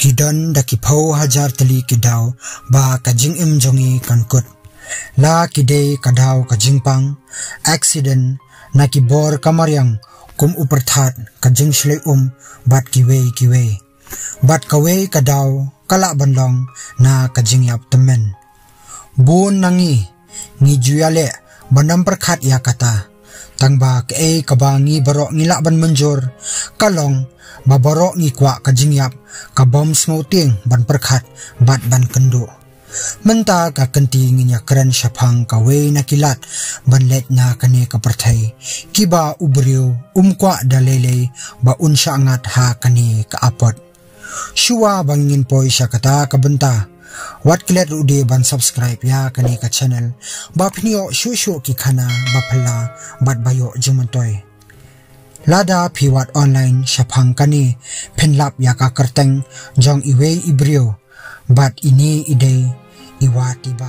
Kidon da kipau hajar tali kidau ba kajing im jongi kankut. La kidei kadau kajing pang accident na kibor kamaryang kum uperthat kajing shlei bat kiwe. Bat kawe kadau kala banlong na kajing yap temen. Bun nangi ngi juyale bandam perkhat ya kata. Tangba ke kabangi barok ngilak ban menjur kalong babarok ngi kwa kajing yap kabom smouting ban perkhat bat ban kendo. Menta ka kenti nginya keren syapang kawe na kilat ban let na kane kaperthai kiba ubriu kwa dalele ba unsya angat ha kane ka apot. Shua bangin poi syakata kabenta. Wat kilat rude ban subscribe ya kane ka channel ba phnio shushu ki khana ba phalla bat bayo jumantoy. Lada piwat online syapang kani penlap ya ka kerteng jong iwe ibrio bat ini ide iwa tiba.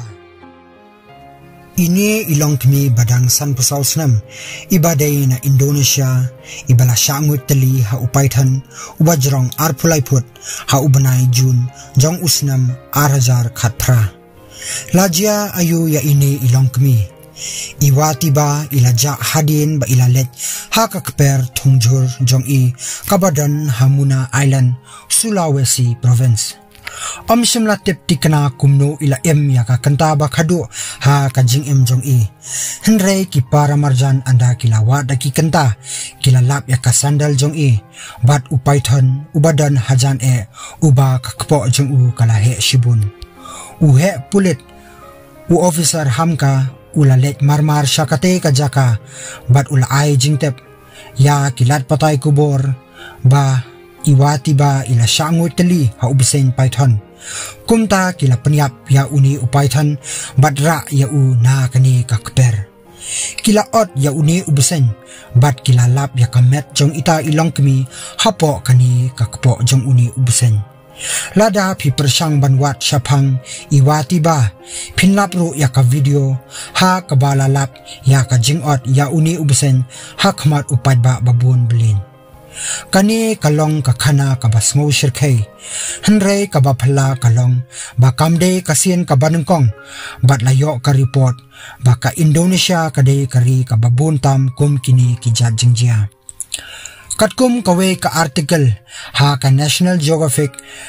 Ini ilong kami badang san pusau senam ibadai na Indonesia ibala syangut teli ha upaitan ubajrong arpulai put ha ubanai jun jong usnam arajar khatpra. Lajia ayu ya ini ilong kami iwa tiba ilaja hadin ba ilalet ha kakper thongjur jong i kabadan Hamuna Island Sulawesi Province. Shimla tip tikana kumno ila ya ka kanta ba khadu ha kajing jong i. Henry ki para marjan anda kilawa da ki kanta kilalap ya ka sandal jong i. Bat upaiton ubadan hajan uba kakpo jong u kalahe shibun. Uhe pulit u officer hamka ulalet marmar syakate kajaka bat ula ai jingtep ya kilat patay kubor ba iwati ba ila syangut teli ha ubisen python kumta kila penyap ya uni upaitan badra ya u na kani kakper kila ot ya uni ubisen bat kila lap ya kamet jong ita ilong kami hapo kani kakpo jong uni ubisen. Lada pi persang banwat syapang iwati ba pinlap ru ya ka video ha kabala lap ya ka jingot ya uni ubisen ha khamat upat ba babun belin. Kani kalong kakana kabasmo shirkay Henry kabaphala kalong bakamde kasien kabanengkong bat layo ka report baka Indonesia kade kari kababuntam kum kini kijat jingjia. Katkum kawe ka artikel ha ka National Geographic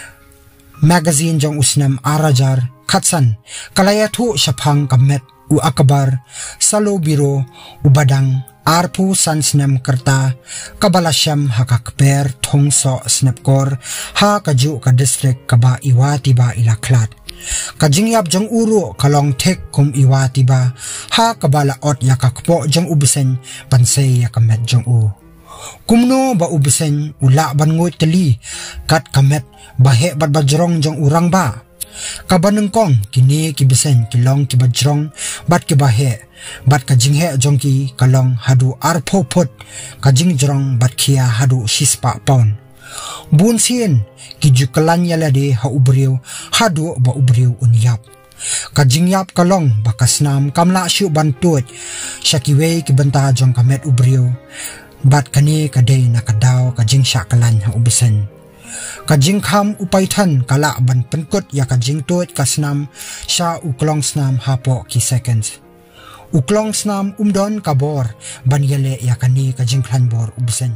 magazine jong usnam arajar khatsan kalayathu syapang kamet u akbar salo biro ubadang arpu san snam kerta kabalasyam hakakper thongso snapkor ha kaju ka district kaba iwati ba ilaklat kajingyap jong uru kalong tek kum iwati ba ha kabala ot yakakpo jong ubisen pansay yakamet jong u kumno ba ubisen ula bangoy teli kat kamet bahe bat bajrong jong urang ba kabanengkong kini kibisen kilong kibajrong bat kibahe bat kajinghe jongki kalong hadu arpo put kajing jrong bat kia hadu shispa paun bun sien kiju kalan yalade ha ubriu hadu ba ubriu unyap kajing yap kalong bakasnam kamla syu bantut syakiwe kibenta jong kamet ubriu bat kani kadai nakadaw kajing syakalan ha ubisen. Kajing kham upaitan kala ban penkut ya kajing tuit kasnam sya uklong snam hapo ki seconds. Uklong snam umdon kabor ban yele ya kani kajing klanbor ubsen.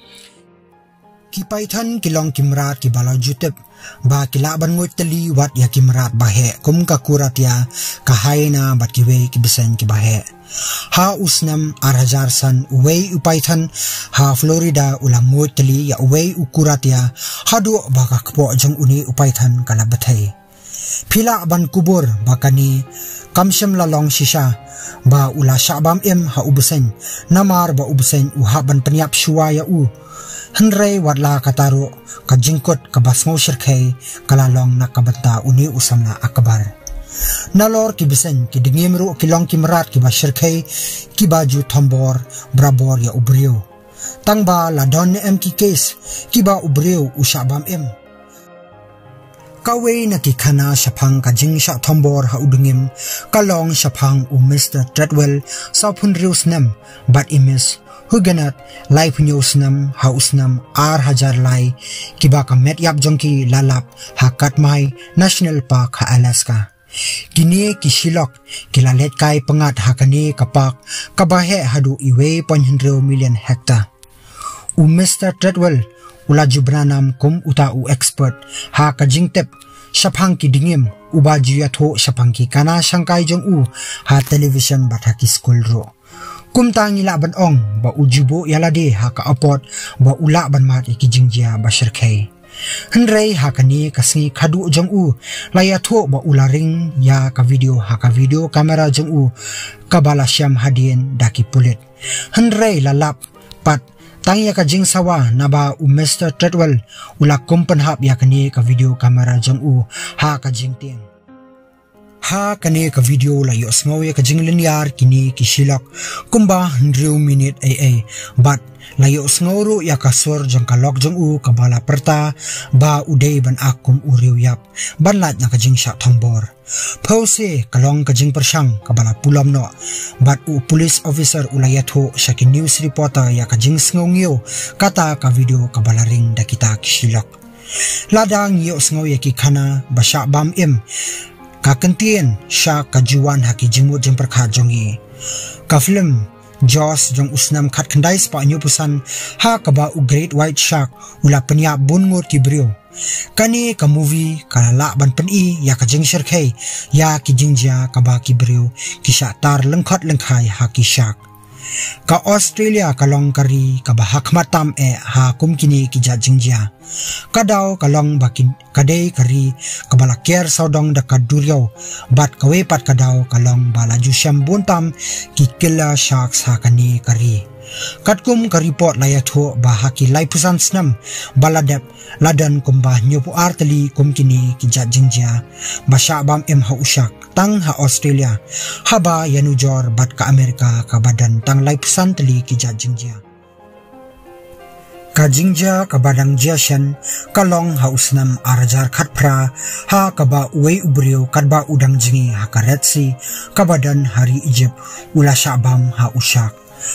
Kipaitan kilong kimrat ki balaw jutep ba kila ban ngoy teli wat ya kimrat bahe kum kakurat ya kahayna bat kiwe kibisen kibahe. Ha usnam arajar san uwei upaitan ha Florida ulang ngoy teli ya uwei ukurat ya hadu baka kpo jong uni upaitan kalabatay. Pila ban kubur bakani kamsyam lalong sisya ba ula syabam ha ubusen namar ba ubusen uhaban penyap syua ya u. Henry wadla kataro kajingkot kabasmo syirkay kalalong nakabanta uni usamna akabar. Nalor kibisen kidingimru kilong kimrat kiba syirkay kibaju tombor brabor ya ubriyo. Tangba ladon ki case kiba ubriyo usyabam kawe na kikana syapang kajing syak tombor ha udungim kalong syapang Mr. Treadwell sa punrius nem bat imis huganat lai punyo snam ha usnam ar hajar lai kiba ka met yap jongki lalap hakat mai National Park ha Alaska. Kini kisilok kilalet kai pengat hakani kapak kabahe hadu iwe 0.1 million hektar. Mr. Treadwell ula jubranam kum uta u expert ha kajingtep shapang ki dingim uba juya tho shapang ki kana sangkai jong u ha television bathaki school ro. Kum tangi la ban ong ba ujubo yalade ha ka apot ba ula ban mat ki jingjia ba sherkhei. Henrei hakani kasngi khadu jong u laya tho ba ularing ya ka video kamera jong u kabala syam hadien daki pulit. Henrei lalap pat tangya ka jing sawa naba Mr. Treadwell ula kumpan hap yakani ka video kamera jong u ha ka jing ting. Ha kani ka video la yo smawe ka jing linear kini kisilak kumba 100 minute but la yo sngoru ya kasur jong kalok jong u kabala perta ba udei ban akum uriu yap ban lat na ka jing sha thombor pause kalong ka jing persang kabala pulam no but u police officer ulaya tho shaki news reporter ya ka jing sngongiu kata ka video kabala ring da kita kisilak ladang yo sngow ya ki khana basha bam im kakentien sha kajuan haki jingmu jemper kha jongi ka film Jaws jong usnam khat khandai spa nyu pusan ha kaba u great white shark ula penya bunngur ki brio kani ka movie kala la ban pen I ya ka jing sherkhei ya ki jingja kaba ki brio ki sha tar lengkhat lengkhai ha ki shark ka Australia kalong kari ka ba hakmatam ha kumkini ki ja jingja kadau kalong bakin kadai kari kabala ker saudong da kaduriau bat kawe pat kadau kalong bala jusyam buntam ki killer sharks hakani kari katkum ka report laya tho ba haki lai pusan snam baladep ladan kumba nyopu artali kumkini ki ja jingja basha bam em ha ushak tang ha Australia haba yanujor bat ka Amerika ka badan tang lai pusan tali ki ja jingja ka jingja ka badang jiashan kalong ha usnam arajar khatpra ha kaba uwe ubrio kadba udang jingi ha ka Red Sea ka badan hari Egypt ula shabam ha ushak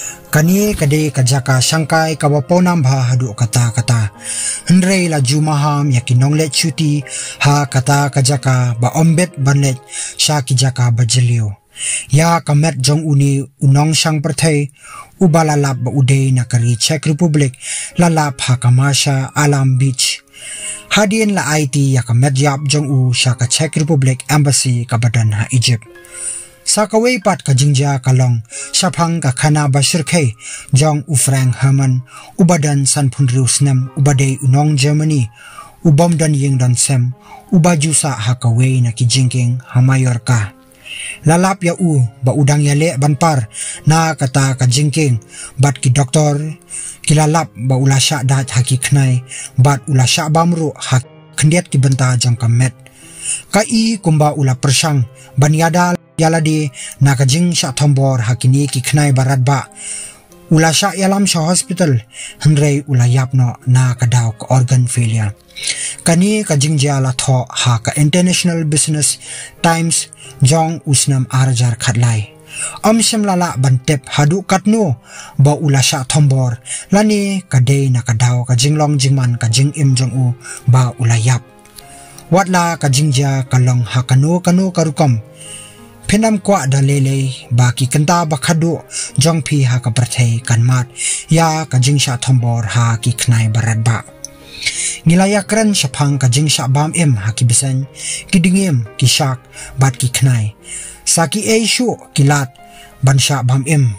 kani kade kajaka sangkai kawaponam bha hadu kata henrei la jumaham yakinong le chuti ha kata kajaka ba ombet banlet sha kijaka bajelio ya kamet jong uni unong sang perthai ubalalap ba udei nakari Czech Republic lalap ha kamasha Alam Beach hadien la IT ya kamet yap jong u sha ka Czech Republic embassy ka badan ha Egypt sakaway pat ka jingja kalong shapang ka khana basirkhei jong u Frank Herman ubadan sanphunriu snam ubadei unong Germany ubamdan yingdan sem ubajusa hakaway na ki jingking ha Mallorca lalap ya u ba udang ya le banpar na kata ka jingking bat ki doktor kilalap ba ulasha dat haki khnai bat ulasha bamru hak khndiat ki banta jong kamet ka I kumba ula persang banyada yalade nakajing sha thombor hakini ki khnai barat ba ula sha yalam sha hospital henrei ula yapno na kadaw ka organ failure kani kajing jala tho ha ka International Business Times jong usnam arajar khatlai amsham lala bantep hadu katno ba ula sha thombor lani kadei na kadaw ka jinglong jingman ka jing im jong u ba ula yap watla ka jingja kalong hakano karukam Penam kwa dalele baki kanta bakhadu jongpi ha ka perthei kanmat ya ka jingsha thombor ha ki khnai barat ba ngilaya kran shapang ka jingsha bam em ha ki bisen kidingem ki shak bat ki khnai saki e shu kilat bansha bam em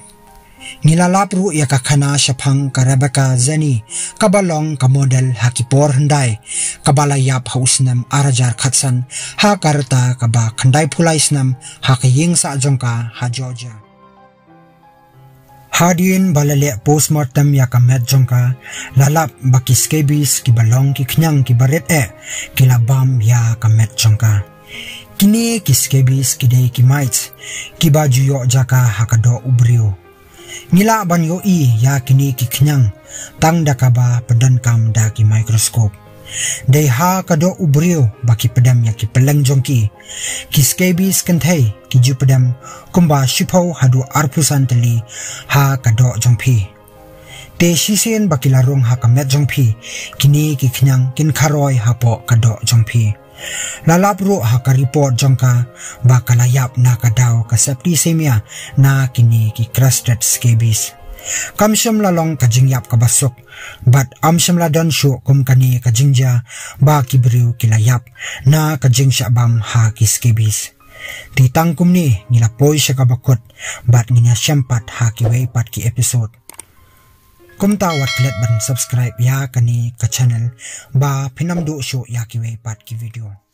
Nilalapru ya ka khana shapang ka Rebecca Zeni kabalong ka model hakipor handai kabala yap hausnam arajar khatsan ha karta kaba khandai phulaisnam ha ka yingsa jongka ha Georgia hadin balale postmortem ya ka met jongka lalap baki scabies ki balong ki khnyang ki baret ki labam ya ka met jongka kini ki scabies ki dei ki mites ki baju yo jaka hakado ubrio Nila ban yo ya kini ki knyang tang dakaba pedan kam da ki microscope dei ha kado ubrio baki pedam ya ki peleng jongki ki scabies kenthei ki ju pedam kumba shipho hadu arpusan tali ha kado jongpi te sisen bakila rong ha kamet jong phi kini ki khyang kin kharoi ha po kado jong phi lalap ro ha ka report jong ka ba kalayap na kadaw ka septicemia na kini ki crusted scabies kamsham lalong ka jingyap ka basok but amsham la don shu kum kani ka jingja ba kibriu kilayap na ka jingsha bam ha ki scabies ti tangkum ni nilapoi siya ka bakot but niya syampat ha ki way pat ki episode kum tawat klet ban subscribe ya kani ka channel ba pinamdu shu ya ki way pat ki video